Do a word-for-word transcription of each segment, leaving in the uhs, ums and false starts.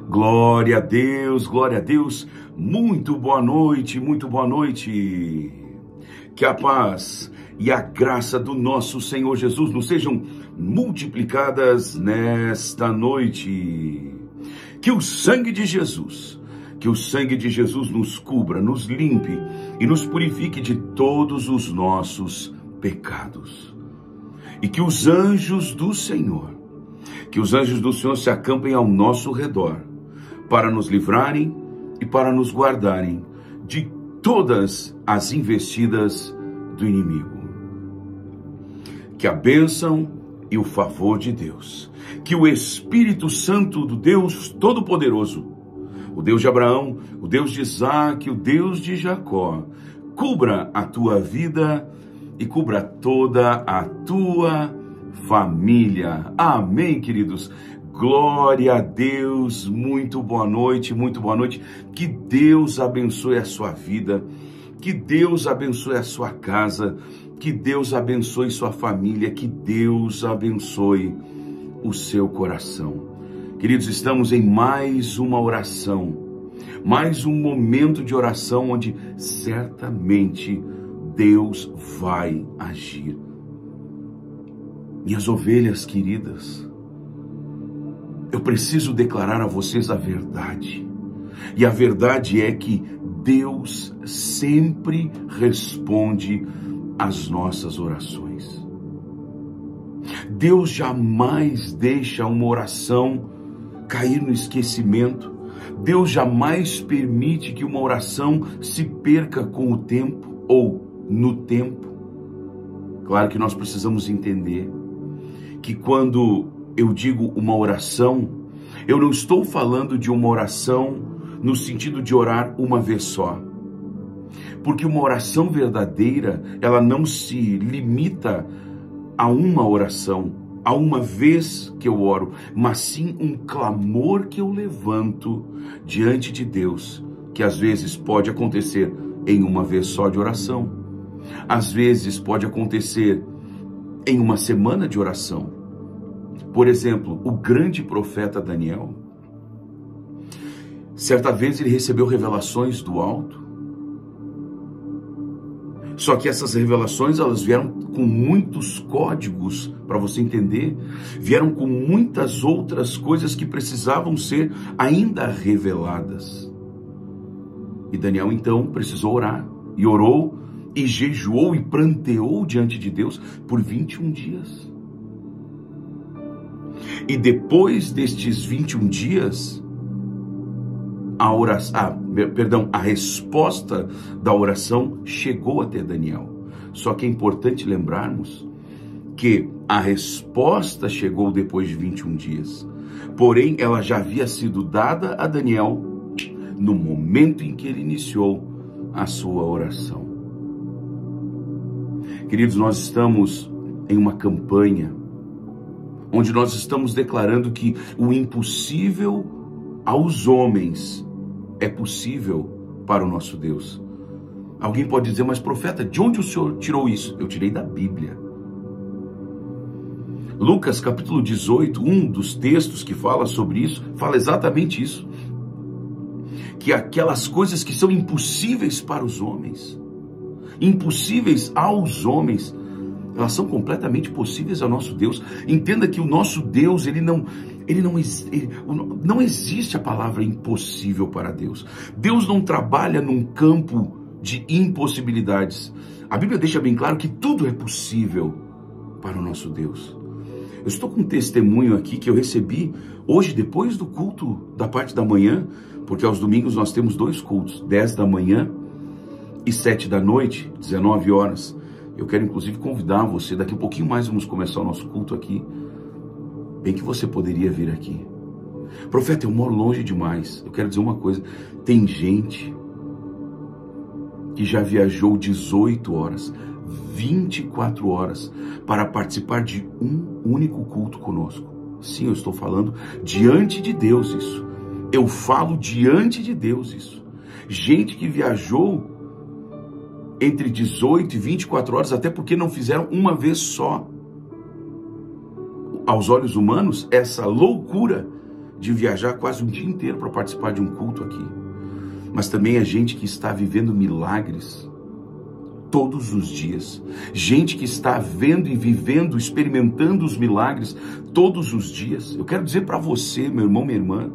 Glória a Deus, glória a Deus. Muito boa noite, muito boa noite. Que a paz e a graça do nosso Senhor Jesus nos sejam multiplicadas nesta noite. Que o sangue de Jesus, que o sangue de Jesus nos cubra, nos limpe e nos purifique de todos os nossos pecados. E que os anjos do Senhor, que os anjos do Senhor se acampem ao nosso redor, para nos livrarem e para nos guardarem de todas as investidas do inimigo. Que a bênção e o favor de Deus, que o Espírito Santo do Deus Todo-Poderoso, o Deus de Abraão, o Deus de Isaac, o Deus de Jacó, cubra a tua vida e cubra toda a tua família. Amém, queridos? Glória a Deus, muito boa noite, muito boa noite. Que Deus abençoe a sua vida, que Deus abençoe a sua casa, que Deus abençoe sua família, que Deus abençoe o seu coração. Queridos, estamos em mais uma oração, mais um momento de oração onde certamente Deus vai agir. Minhas ovelhas queridas, eu preciso declarar a vocês a verdade. E a verdade é que Deus sempre responde às nossas orações. Deus jamais deixa uma oração cair no esquecimento. Deus jamais permite que uma oração se perca com o tempo ou no tempo. Claro que nós precisamos entender que quando eu digo uma oração, eu não estou falando de uma oração no sentido de orar uma vez só. Porque uma oração verdadeira, ela não se limita a uma oração, a uma vez que eu oro, mas sim um clamor que eu levanto diante de Deus, que às vezes pode acontecer em uma vez só de oração, às vezes pode acontecer em uma semana de oração. Por exemplo, o grande profeta Daniel, certa vez ele recebeu revelações do alto, só que essas revelações elas vieram com muitos códigos, para você entender, vieram com muitas outras coisas que precisavam ser ainda reveladas. E Daniel então precisou orar, e orou, e jejuou e pranteou diante de Deus por vinte e um dias. E depois destes vinte e um dias, a oração, ah, perdão, a resposta da oração chegou até Daniel. Só que é importante lembrarmos que a resposta chegou depois de vinte e um dias. Porém, ela já havia sido dada a Daniel no momento em que ele iniciou a sua oração. Queridos, nós estamos em uma campanha onde nós estamos declarando que o impossível aos homens é possível para o nosso Deus. Alguém pode dizer, mas profeta, de onde o senhor tirou isso? Eu tirei da Bíblia. Lucas capítulo dezoito, um dos textos que fala sobre isso, fala exatamente isso. Que aquelas coisas que são impossíveis para os homens, impossíveis aos homens, elas são completamente possíveis ao nosso Deus. Entenda que o nosso Deus, ele não, ele não, ele, não existe a palavra impossível para Deus. Deus não trabalha num campo de impossibilidades. A Bíblia deixa bem claro que tudo é possível para o nosso Deus. Eu estou com um testemunho aqui que eu recebi hoje, depois do culto da parte da manhã, porque aos domingos nós temos dois cultos, dez da manhã e sete da noite, dezenove horas. Eu quero inclusive convidar você, daqui a um pouquinho mais vamos começar o nosso culto aqui, bem que você poderia vir aqui. Profeta, eu moro longe demais. Eu quero dizer uma coisa, tem gente que já viajou dezoito horas, vinte e quatro horas para participar de um único culto conosco. Sim, eu estou falando diante de Deus isso. Eu falo diante de Deus isso. Gente que viajou entre dezoito e vinte e quatro horas, até porque não fizeram uma vez só. Aos olhos humanos, essa loucura de viajar quase um dia inteiro para participar de um culto aqui, mas também é gente que está vivendo milagres todos os dias, gente que está vendo e vivendo, experimentando os milagres todos os dias. Eu quero dizer para você, meu irmão, minha irmã,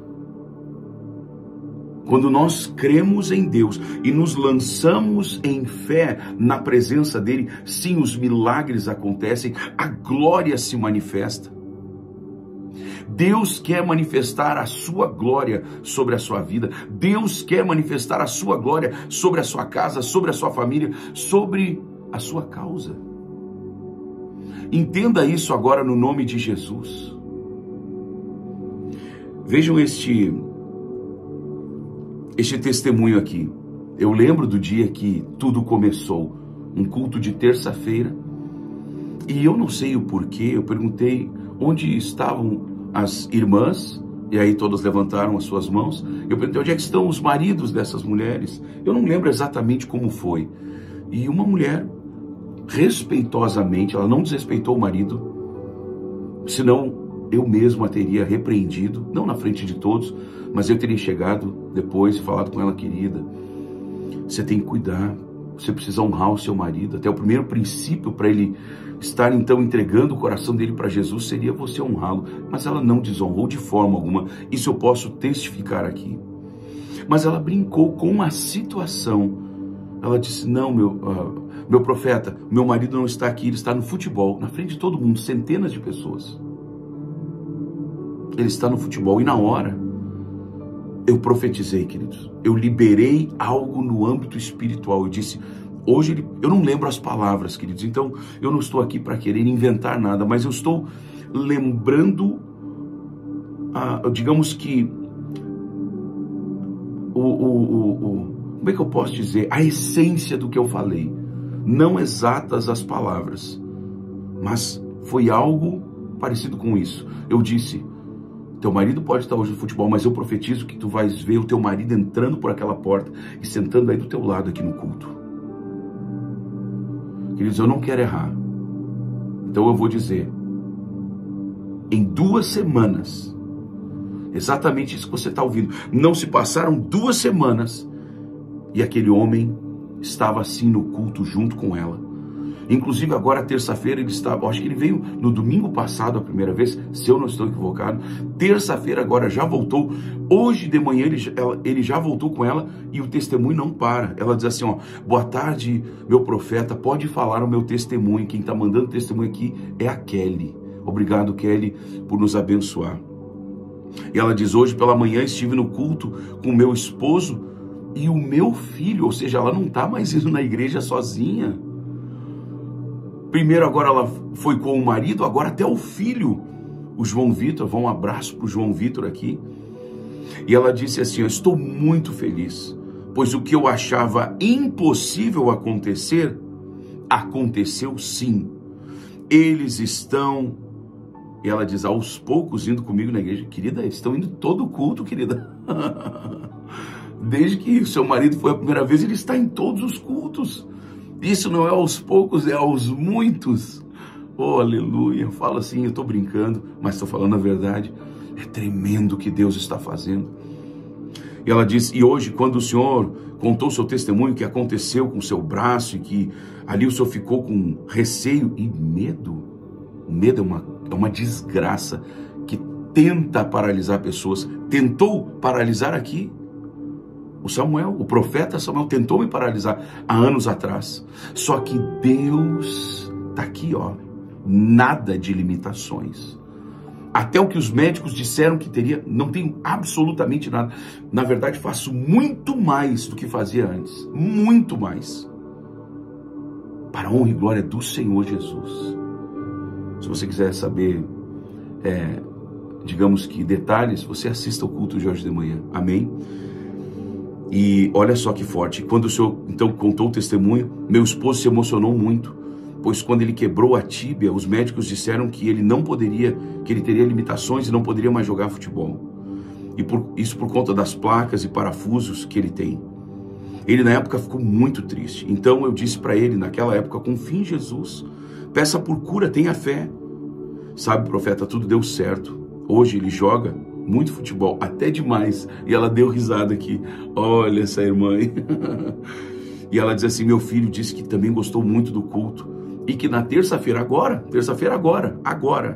quando nós cremos em Deus e nos lançamos em fé na presença dele, sim, os milagres acontecem, a glória se manifesta. Deus quer manifestar a sua glória sobre a sua vida. Deus quer manifestar a sua glória sobre a sua casa, sobre a sua família, sobre a sua causa. Entenda isso agora no nome de Jesus. Vejam este, este testemunho aqui. Eu lembro do dia que tudo começou, um culto de terça-feira, e eu não sei o porquê, eu perguntei onde estavam as irmãs, e aí todas levantaram as suas mãos. Eu perguntei onde é que estão os maridos dessas mulheres. Eu não lembro exatamente como foi. E uma mulher, respeitosamente, ela não desrespeitou o marido, senão eu mesmo a teria repreendido, não na frente de todos, mas eu teria chegado depois e falado com ela: querida, você tem que cuidar, você precisa honrar o seu marido. Até o primeiro princípio para ele estar então entregando o coração dele para Jesus seria você honrá-lo. Mas ela não desonrou de forma alguma, isso eu posso testificar aqui. Mas ela brincou com a situação. Ela disse: não, meu, uh, meu profeta, meu marido não está aqui, ele está no futebol, na frente de todo mundo, centenas de pessoas. Ele está no futebol. E na hora eu profetizei, queridos, eu liberei algo no âmbito espiritual. Eu disse: hoje, ele, eu não lembro as palavras, queridos, então eu não estou aqui para querer inventar nada, mas eu estou lembrando, ah, digamos que, o, o, o, o, como é que eu posso dizer? A essência do que eu falei. Não exatas as palavras, mas foi algo parecido com isso. Eu disse: teu marido pode estar hoje no futebol, mas eu profetizo que tu vais ver o teu marido entrando por aquela porta e sentando aí do teu lado aqui no culto. Queridos, eu não quero errar. Então eu vou dizer, em duas semanas, exatamente isso que você está ouvindo, não se passaram duas semanas e aquele homem estava assim no culto junto com ela. Inclusive agora, terça-feira, ele estava, acho que ele veio no domingo passado a primeira vez, se eu não estou equivocado. Terça-feira agora já voltou. Hoje de manhã ele, ele já voltou com ela e o testemunho não para. Ela diz assim, ó: boa tarde, meu profeta, pode falar o meu testemunho. Quem está mandando testemunho aqui é a Kelly. Obrigado, Kelly, por nos abençoar. E ela diz: hoje pela manhã estive no culto com o meu esposo e o meu filho, ou seja, ela não está mais indo na igreja sozinha. Primeiro agora ela foi com o marido, agora até o filho, o João Vitor. Vá um abraço para o João Vitor aqui. E ela disse assim: eu estou muito feliz, pois o que eu achava impossível acontecer, aconteceu sim. Eles estão, e ela diz, aos poucos indo comigo na igreja. Querida, eles estão indo todo o culto, querida. Desde que seu marido foi a primeira vez, ele está em todos os cultos. Isso não é aos poucos, é aos muitos. Oh, aleluia. Fala assim, eu estou brincando, mas estou falando a verdade. É tremendo o que Deus está fazendo. E ela disse: e hoje, quando o Senhor contou o seu testemunho, que aconteceu com o seu braço, e que ali o Senhor ficou com receio e medo. O medo é uma, é uma desgraça que tenta paralisar pessoas. Tentou paralisar aqui o Samuel, o profeta Samuel tentou me paralisar há anos atrás. Só que Deus está aqui, ó, nada de limitações. Até o que os médicos disseram que teria, não tenho absolutamente nada. Na verdade, faço muito mais do que fazia antes. Muito mais. Para a honra e glória do Senhor Jesus. Se você quiser saber, é, digamos que detalhes, você assista ao culto de hoje de manhã. Amém? E olha só que forte, quando o Senhor então contou o testemunho, meu esposo se emocionou muito, pois quando ele quebrou a tíbia, os médicos disseram que ele não poderia, que ele teria limitações e não poderia mais jogar futebol. E por, isso por conta das placas e parafusos que ele tem. Ele na época ficou muito triste. Então eu disse para ele naquela época: confie em Jesus, peça por cura, tenha fé. Sabe, profeta, tudo deu certo. Hoje ele joga muito futebol, até demais. E ela deu risada aqui. Olha essa irmã aí. E ela diz assim: meu filho disse que também gostou muito do culto. E que na terça-feira, agora, terça-feira agora, agora,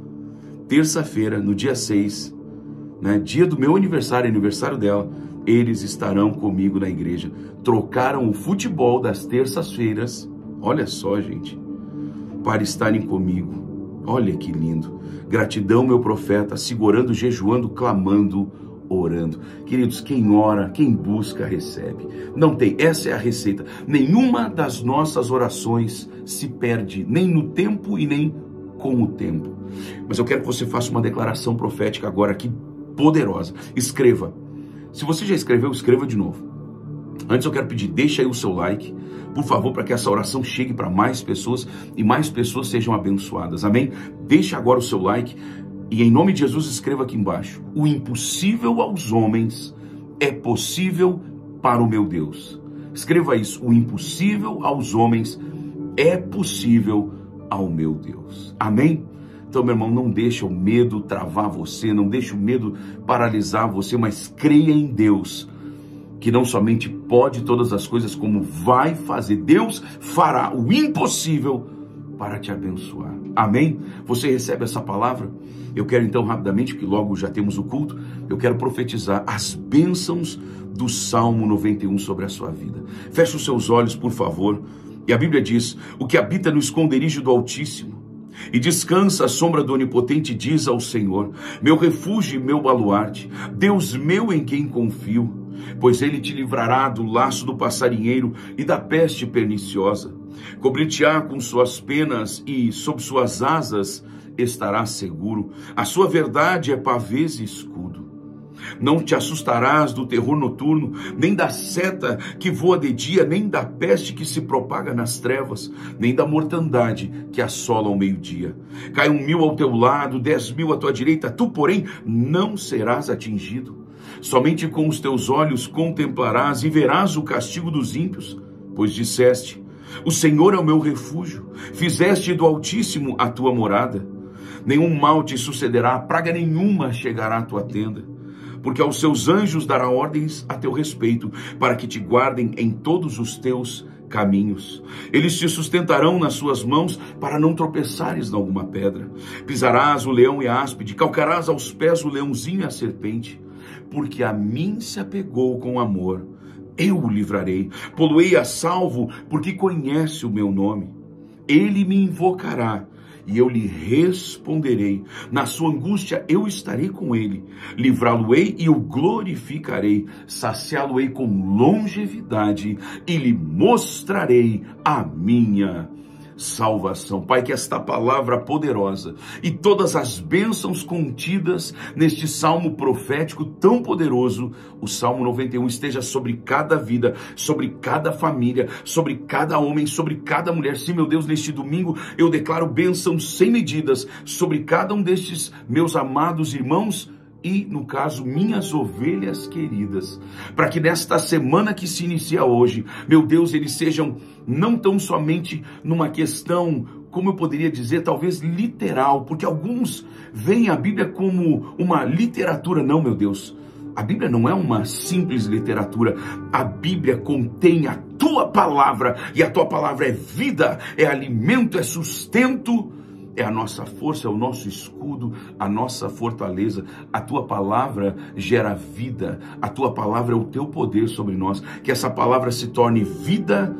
terça-feira, no dia seis, né, dia do meu aniversário, aniversário dela, eles estarão comigo na igreja. Trocaram o futebol das terças-feiras, olha só, gente, para estarem comigo. Olha que lindo. Gratidão, meu profeta, segurando, jejuando, clamando, orando. Queridos, quem ora, quem busca, recebe. Não tem, essa é a receita. Nenhuma das nossas orações se perde, nem no tempo e nem com o tempo. Mas eu quero que você faça uma declaração profética agora aqui, poderosa. Escreva. Se você já escreveu, escreva de novo. Antes eu quero pedir, deixa aí o seu like, por favor, para que essa oração chegue para mais pessoas e mais pessoas sejam abençoadas. Amém? Deixa agora o seu like. E em nome de Jesus, escreva aqui embaixo: o impossível aos homens é possível para o meu Deus. Escreva isso: o impossível aos homens é possível ao meu Deus. Amém? Então, meu irmão, não deixa o medo travar você, não deixa o medo paralisar você, mas creia em Deus, que não somente pode todas as coisas, como vai fazer. Deus fará o impossível para te abençoar. Amém? Você recebe essa palavra? Eu quero então rapidamente, porque logo já temos o culto, eu quero profetizar as bênçãos do Salmo noventa e um sobre a sua vida. Feche os seus olhos, por favor. E a Bíblia diz: o que habita no esconderijo do Altíssimo e descansa à sombra do Onipotente diz ao Senhor: meu refúgio e meu baluarte, Deus meu em quem confio. Pois ele te livrará do laço do passarinheiro e da peste perniciosa. Cobrir-te-á com suas penas e sob suas asas estarás seguro. A sua verdade é pavês e escudo. Não te assustarás do terror noturno, nem da seta que voa de dia, nem da peste que se propaga nas trevas, nem da mortandade que assola ao meio-dia. Cai um mil ao teu lado, dez mil à tua direita, tu, porém, não serás atingido. Somente com os teus olhos contemplarás e verás o castigo dos ímpios, pois disseste: o Senhor é o meu refúgio, fizeste do Altíssimo a tua morada. Nenhum mal te sucederá, praga nenhuma chegará à tua tenda, porque aos seus anjos dará ordens a teu respeito, para que te guardem em todos os teus caminhos. Eles te sustentarão nas suas mãos, para não tropeçares em alguma pedra. Pisarás o leão e a áspide, calcarás aos pés o leãozinho e a serpente. Porque a mim se apegou com amor, eu o livrarei, pô-lo-ei a salvo, porque conhece o meu nome. Ele me invocará, e eu lhe responderei. Na sua angústia eu estarei com ele, livrá-lo-ei e o glorificarei, saciá-lo-ei com longevidade, e lhe mostrarei a minha salvação. Pai, que esta palavra poderosa e todas as bênçãos contidas neste salmo profético tão poderoso, o Salmo noventa e um, esteja sobre cada vida, sobre cada família, sobre cada homem, sobre cada mulher. Sim, meu Deus, neste domingo eu declaro bênçãos sem medidas sobre cada um destes meus amados irmãos e, no caso, minhas ovelhas queridas, para que nesta semana que se inicia hoje, meu Deus, eles sejam não tão somente numa questão, como eu poderia dizer, talvez literal, porque alguns veem a Bíblia como uma literatura. Não, meu Deus, a Bíblia não é uma simples literatura. A Bíblia contém a tua palavra, e a tua palavra é vida, é alimento, é sustento, é a nossa força, é o nosso escudo, a nossa fortaleza. A tua palavra gera vida, a tua palavra é o teu poder sobre nós. Que essa palavra se torne vida,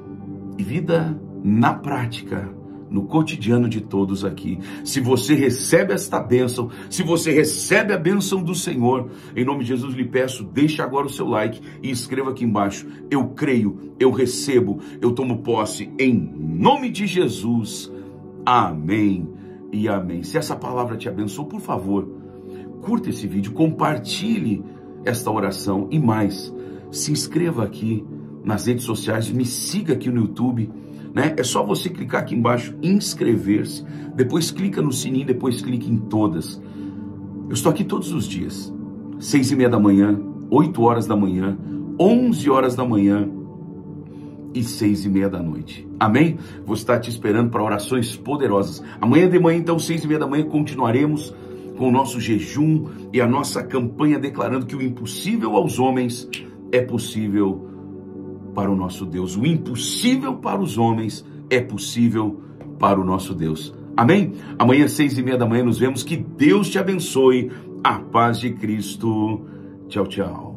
e vida na prática, no cotidiano de todos aqui. Se você recebe esta bênção, se você recebe a bênção do Senhor, em nome de Jesus lhe peço, deixe agora o seu like e escreva aqui embaixo: eu creio, eu recebo, eu tomo posse, em nome de Jesus. Amém e amém. Se essa palavra te abençoou, por favor, curta esse vídeo, compartilhe esta oração e mais, se inscreva aqui nas redes sociais, me siga aqui no YouTube, né? É só você clicar aqui embaixo, inscrever-se, depois clica no sininho, depois clique em todas. Eu estou aqui todos os dias, seis e meia da manhã, oito horas da manhã, onze horas da manhã e seis e meia da noite. Amém? Vou estar te esperando para orações poderosas. Amanhã de manhã, então, seis e meia da manhã, continuaremos com o nosso jejum e a nossa campanha declarando que o impossível aos homens é possível para o nosso Deus. O impossível para os homens é possível para o nosso Deus. Amém? Amanhã, seis e meia da manhã, nos vemos. Que Deus te abençoe. A paz de Cristo. Tchau, tchau.